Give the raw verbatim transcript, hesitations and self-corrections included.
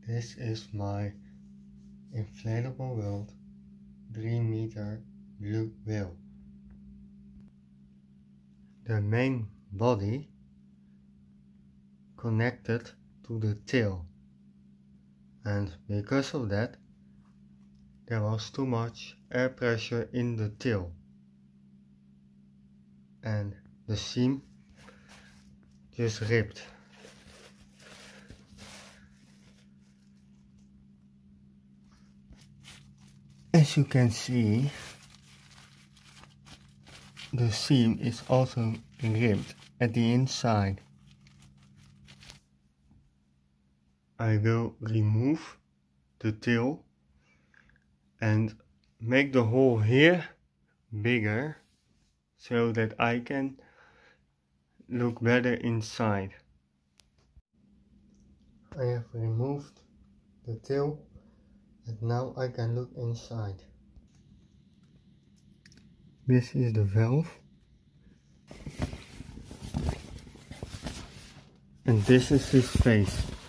This is my inflatable world three meter blue whale. The main body connected to the tail, and because of that there was too much air pressure in the tail and the seam just ripped. As you can see, the seam is also ripped at the inside. I will remove the tail and make the hole here bigger so that I can look better inside. I have removed the tail and now I can look inside. This is the valve and this is his face.